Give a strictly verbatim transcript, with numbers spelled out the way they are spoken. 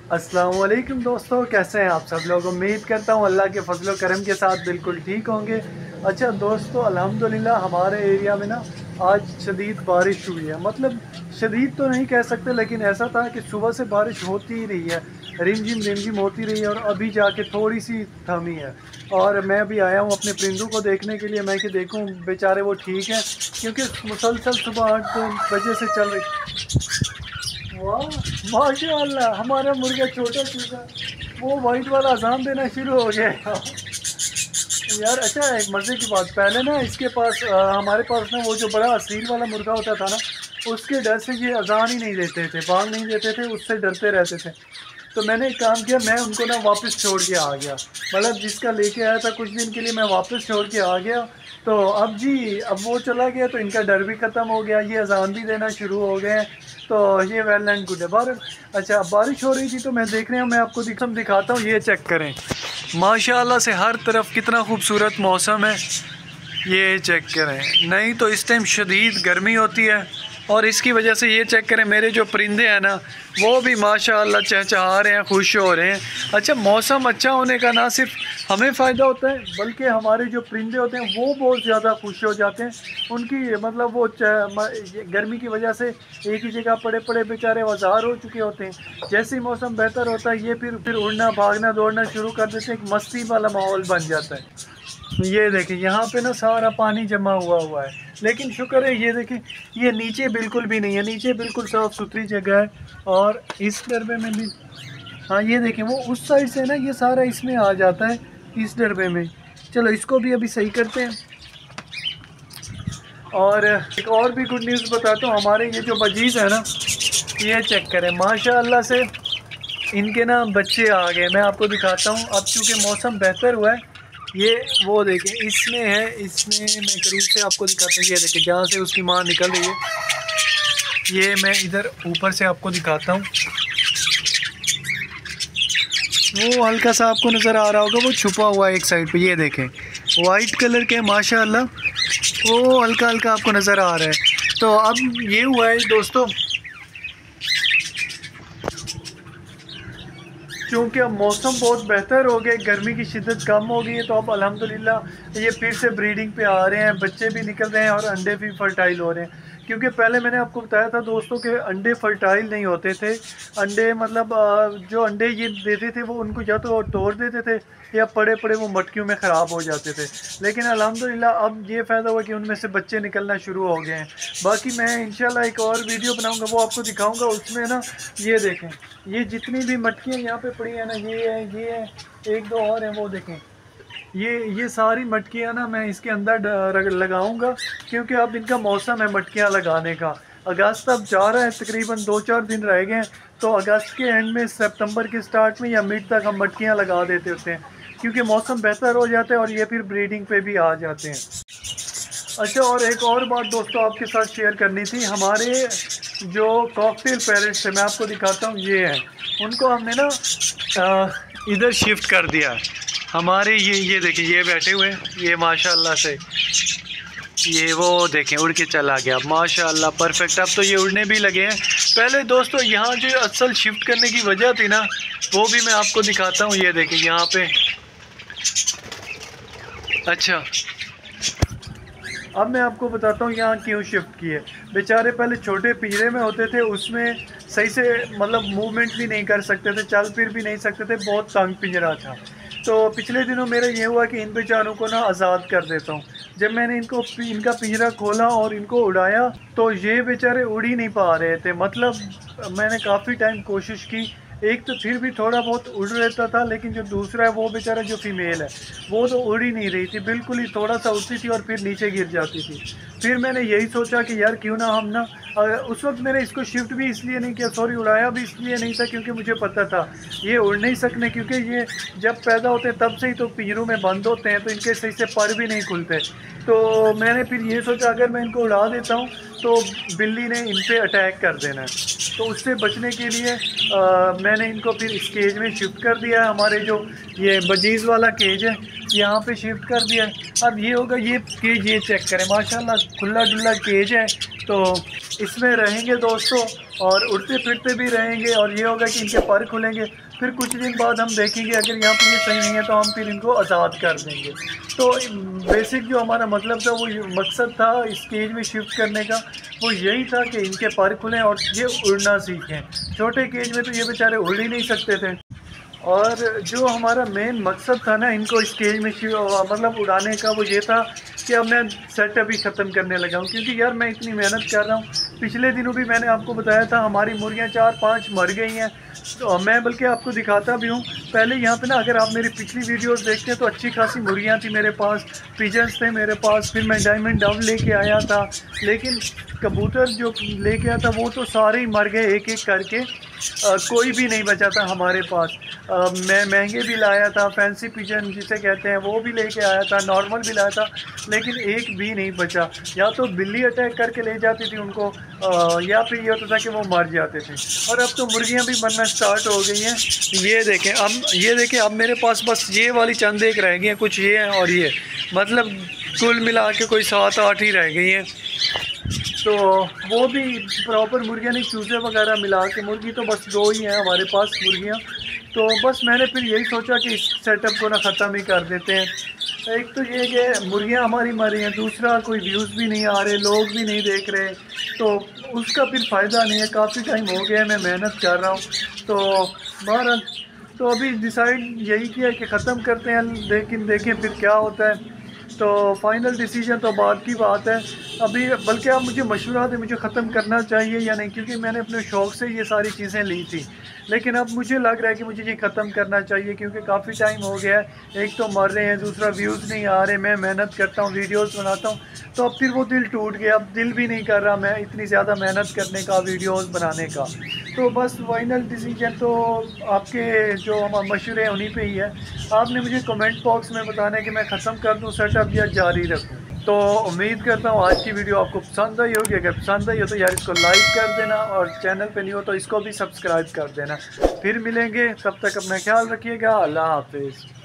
अस्सलाम वालेकुम दोस्तों, कैसे हैं आप सब लोग। उम्मीद करता हूँ अल्लाह के फजल करम के साथ बिल्कुल ठीक होंगे। अच्छा दोस्तों, अल्हम्दुलिल्लाह हमारे एरिया में ना आज शदीद बारिश हुई है। मतलब शदीद तो नहीं कह सकते, लेकिन ऐसा था कि सुबह से बारिश होती ही रही है, रिमझिम रिमझिम होती रही है और अभी जाके थोड़ी सी थमी है। और मैं अभी आया हूँ अपने परिंदों को देखने के लिए, मैं कि देखूँ बेचारे वो ठीक हैं, क्योंकि मुसलसल सुबह आठ बजे से चल रही। वाह, माशाअल्लाह, हमारा मुर्गा छोटा चूजा वो वाइट वाला अजान देना शुरू हो गया है। यार अच्छा, एक मज़े की बात, पहले ना इसके पास अ, हमारे पास ना वो जो बड़ा असील वाला मुर्गा होता था ना, उसके डर से ये अजान ही नहीं देते थे, बांग नहीं देते थे, उससे डरते रहते थे। तो मैंने एक काम किया, मैं उनको ना वापस छोड़ के आ गया। मतलब जिसका लेके आया था कुछ दिन के लिए, मैं वापस छोड़ के आ गया। तो अब जी, अब वो चला गया तो इनका डर भी ख़त्म हो गया, ये अजान भी देना शुरू हो गए हैं। तो ये वेल एंड गुड है। बार अच्छा, बारिश हो रही थी तो मैं देख रहा हूँ, मैं आपको दिखम दिखाता हूँ, ये चेक करें माशाल्लाह से हर तरफ कितना खूबसूरत मौसम है। ये चेक करें, नहीं तो इस टाइम शदीद गर्मी होती है और इसकी वजह से ये चेक करें, मेरे जो परिंदे हैं ना वो भी माशाल्लाह चहचहा रहे हैं, खुश हो रहे हैं। अच्छा, मौसम अच्छा होने का ना सिर्फ हमें फ़ायदा होता है, बल्कि हमारे जो परिंदे होते हैं वो बहुत ज़्यादा खुश हो जाते हैं। उनकी मतलब वो गर्मी की वजह से एक ही जगह पड़े पड़े बेचारे वजार हो चुके होते हैं। जैसे ही मौसम बेहतर होता है, ये फिर फिर उड़ना भागना दौड़ना शुरू कर देते हैं, एक मस्ती वाला माहौल बन जाता है। ये देखें, यहाँ पे ना सारा पानी जमा हुआ हुआ है, लेकिन शुक्र है ये देखें, ये नीचे बिल्कुल भी नहीं है, नीचे बिल्कुल साफ़ सुथरी जगह है। और इस डरबे में भी, हाँ ये देखें, वो उस साइड से ना ये सारा इसमें आ जाता है, इस डरबे में। चलो इसको भी अभी सही करते हैं। और एक और भी गुड न्यूज़ बताता हूँ, हमारे ये जो बजीज़ है ना, ये चेक करें माशाल्लाह से इनके ना बच्चे आ गए। मैं आपको दिखाता हूँ, अब चूँकि मौसम बेहतर हुआ है, ये वो देखें इसमें है, इसमें मैं करीब से आपको दिखाता हूँ। ये देखें जहाँ से उसकी माँ निकल रही है, ये मैं इधर ऊपर से आपको दिखाता हूँ। वो हल्का सा आपको नज़र आ रहा होगा, वो छुपा हुआ है एक साइड पे, ये देखें वाइट कलर के माशाल्लाह, वो हल्का हल्का आपको नज़र आ रहा है। तो अब ये हुआ है दोस्तों, क्योंकि अब मौसम बहुत बेहतर हो गया, गर्मी की शिद्दत कम हो गई है, तो अब अल्हम्दुलिल्लाह ये फिर से ब्रीडिंग पे आ रहे हैं, बच्चे भी निकल रहे हैं और अंडे भी फर्टाइल हो रहे हैं। क्योंकि पहले मैंने आपको बताया था दोस्तों कि अंडे फर्टाइल नहीं होते थे। अंडे मतलब जो अंडे ये देते थे वो उनको या तो तोड़ देते थे या पड़े पड़े वो मटकियों में ख़राब हो जाते थे। लेकिन अल्हम्दुलिल्लाह अब ये फ़ायदा हुआ कि उनमें से बच्चे निकलना शुरू हो गए हैं। बाकी मैं इंशाल्लाह एक और वीडियो बनाऊँगा, वो आपको दिखाऊँगा। उसमें ना ये देखें, ये जितनी भी मटकियाँ यहाँ पे पड़ी है ना, ये है, ये है, एक दो और हैं, वो देखें, ये ये सारी मटकियाँ ना मैं इसके अंदर लगाऊंगा, क्योंकि अब इनका मौसम है मटकियाँ लगाने का। अगस्त अब जा रहा है, तकरीबन दो चार दिन रह गए हैं, तो अगस्त के एंड में सितंबर के स्टार्ट में या मिड तक हम मटकियाँ लगा देते होते हैं, क्योंकि मौसम बेहतर हो जाता है और ये फिर ब्रीडिंग पे भी आ जाते हैं। अच्छा, और एक और बात दोस्तों आपके साथ शेयर करनी थी, हमारे जो कॉकटेल पैरेट्स है, मैं आपको दिखाता हूँ, ये है, उनको हमने ना इधर शिफ्ट कर दिया। हमारे ये ये देखिए, ये बैठे हुए हैं, ये माशाल्लाह से ये वो देखें उड़ के चला गया माशाल्लाह, परफेक्ट। अब तो ये उड़ने भी लगे हैं। पहले दोस्तों यहाँ जो असल शिफ्ट करने की वजह थी ना, वो भी मैं आपको दिखाता हूँ। ये देखें यहाँ पे, अच्छा अब मैं आपको बताता हूँ यहाँ क्यों शिफ्ट किए। बेचारे पहले छोटे पिंजरे में होते थे, उसमें सही से मतलब मूवमेंट भी नहीं कर सकते थे, चल फिर भी नहीं सकते थे, बहुत तंग पिंजरा था। तो पिछले दिनों मेरा ये हुआ कि इन बेचारों को ना आज़ाद कर देता हूँ। जब मैंने इनको इनका पिंजरा खोला और इनको उड़ाया, तो ये बेचारे उड़ ही नहीं पा रहे थे। मतलब मैंने काफ़ी टाइम कोशिश की, एक तो फिर भी थोड़ा बहुत उड़ रहता था, लेकिन जो दूसरा है वो बेचारा जो फीमेल है वो तो उड़ ही नहीं रही थी, बिल्कुल ही थोड़ा सा उड़ती थी और फिर नीचे गिर जाती थी। फिर मैंने यही सोचा कि यार क्यों ना हम ना, उस वक्त मैंने इसको शिफ्ट भी इसलिए नहीं किया, सॉरी उड़ाया भी इसलिए नहीं था, क्योंकि मुझे पता था ये उड़ नहीं सकने, क्योंकि ये जब पैदा होते हैं तब से ही तो पिंजरों में बंद होते हैं, तो इनके सही से पर भी नहीं खुलते। तो मैंने फिर ये सोचा अगर मैं इनको उड़ा देता हूँ तो बिल्ली ने इन पर अटैक कर देना है। तो उससे बचने के लिए आ, मैंने इनको फिर इस केज में शिफ्ट कर दिया है, हमारे जो ये बजीज़ वाला केज है। यहाँ पे शिफ्ट कर दिया है। अब ये होगा, ये केज ये चेक करें, माशाल्लाह खुला डुल्ला केज है। तो इसमें रहेंगे दोस्तों और उड़ते फिरते भी रहेंगे, और ये होगा कि इनके पर खुलेंगे। फिर कुछ दिन बाद हम देखेंगे अगर यहाँ पे ये सही नहीं है तो हम फिर इनको आज़ाद कर देंगे। तो बेसिक जो हमारा मतलब था, वो मकसद था इस केज में शिफ्ट करने का, वो यही था कि इनके पर खुलें और ये उड़ना सीखें। छोटे केज में तो ये बेचारे उड़ ही नहीं सकते थे। और जो हमारा मेन मकसद था ना इनको इस केज में मतलब उड़ाने का, वो ये था कि अब मैं सेटअप ही ख़त्म करने लगा हूँ। क्योंकि यार मैं इतनी मेहनत कर रहा हूँ, पिछले दिनों भी मैंने आपको बताया था हमारी मुर्गियाँ चार पांच मर गई हैं। तो मैं बल्कि आपको दिखाता भी हूँ। पहले यहाँ पे ना अगर आप मेरी पिछली वीडियोस देखते हैं तो अच्छी खासी मुर्गियाँ थी मेरे पास, पिजन्स थे मेरे पास। फिर मैं डायमंड डव लेके आया था, लेकिन कबूतर जो लेके आया था वो तो सारे ही मर गए एक एक करके। आ, कोई भी नहीं बचा था हमारे पास। आ, मैं महंगे भी लाया था, फैंसी पिजन जिसे कहते हैं वो भी लेके आया था, नॉर्मल भी लाया था, लेकिन एक भी नहीं बचा। या तो बिल्ली अटैक करके ले जाती थी उनको, आ, या फिर ये होता था कि वो मर जाते थे। और अब तो मुर्गियां भी मरना स्टार्ट हो गई हैं। ये देखें, अब ये देखें अब मेरे पास बस ये वाली चंद एक रह गई हैं, कुछ ये हैं और ये, मतलब कुल मिला के कोई सात आठ ही रह गई हैं। तो वो भी प्रॉपर मुर्गियाँ नहीं, चूज़े वगैरह मिला के, मुर्गी तो बस दो ही हैं हमारे पास मुर्गियाँ। तो बस मैंने फिर यही सोचा कि इस सेटअप को ना ख़त्म ही कर देते हैं। एक तो ये कि मुर्गियाँ हमारी मर रही हैं, दूसरा कोई व्यूज़ भी नहीं आ रहे, लोग भी नहीं देख रहे, तो उसका फिर फ़ायदा नहीं है। काफ़ी टाइम हो गया है मैं मेहनत कर रहा हूँ। तो बहरहाल तो अभी डिसाइड यही किया कि ख़त्म करते हैं, लेकिन देखें फिर क्या होता है। तो फाइनल डिसीजन तो बाद की बात है अभी। बल्कि आप मुझे मशवरा दें मुझे ख़त्म करना चाहिए या नहीं, क्योंकि मैंने अपने शौक़ से ये सारी चीज़ें ली थी, लेकिन अब मुझे लग रहा है कि मुझे ये ख़त्म करना चाहिए, क्योंकि काफ़ी टाइम हो गया है। एक तो मर रहे हैं, दूसरा व्यूज़ नहीं आ रहे, मैं मेहनत करता हूँ, वीडियोस बनाता हूँ, तो अब फिर वो दिल टूट गया। अब दिल भी नहीं कर रहा मैं इतनी ज़्यादा मेहनत करने का, वीडियोस बनाने का। तो बस फाइनल डिसीजन तो आपके जो हम मशवरे हैं उन्हीं पे ही है। आपने मुझे कमेंट बॉक्स में बताना है कि मैं ख़त्म कर दूँ सेटअप या जारी रखूँ। तो उम्मीद करता हूँ आज की वीडियो आपको पसंद आई होगी। अगर पसंद आई हो तो यार इसको लाइक कर देना, और चैनल पे नहीं हो तो इसको भी सब्सक्राइब कर देना। फिर मिलेंगे, तब तक अपना ख्याल रखिएगा। अल्लाह हाफिज़।